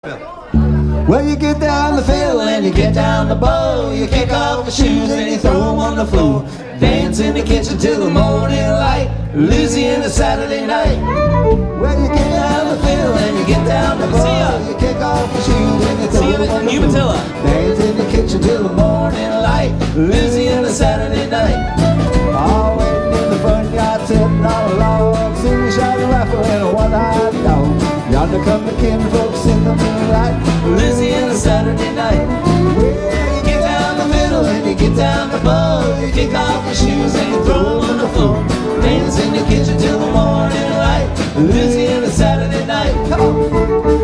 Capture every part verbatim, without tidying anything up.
Well, you get down the fiddle and you get down the bow. You kick off the shoes and you throw them on the floor. Dance in the kitchen till the morning light. Louisiana Saturday night. Well, you get down the fiddle and you get down the bow. You kick off the shoes and you throw them on the floor. Dance in the kitchen till the morning light. Louisiana Saturday night. All waiting in the front yard, sitting on a log, singing, shouting, rifle and a one-eyed dog. Yonder come the kin folks in the moonlight. Louisiana Saturday night. Well, you get down the middle and you get down the bow. You kick off your shoes and you throw them on the floor. Dance in the kitchen till the morning light. Louisiana Saturday night. Come on.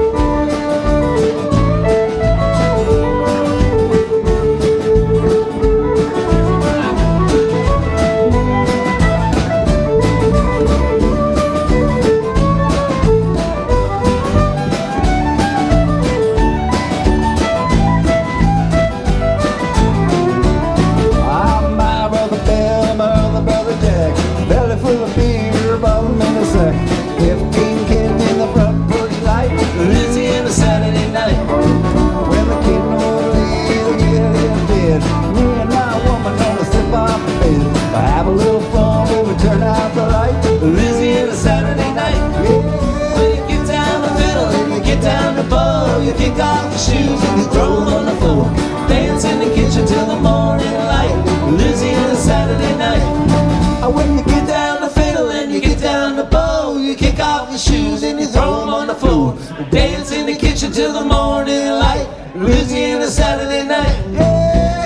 You kick off your shoes and you throw them on the floor. Dance in the kitchen till the morning light. Louisiana Saturday night. When you get down the fiddle and you get down the bow, you kick off your shoes and you throw them on the floor. Dance in the kitchen till the morning light. Louisiana Saturday night. Yeah.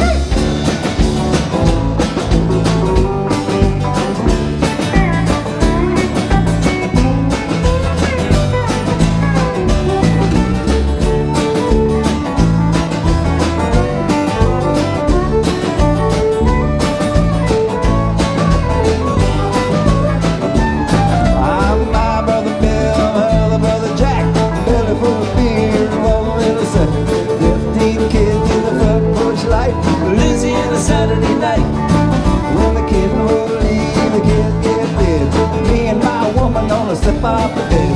Saturday night. When the kid will leave, the kids get dead. Me and my woman on a step off the bed.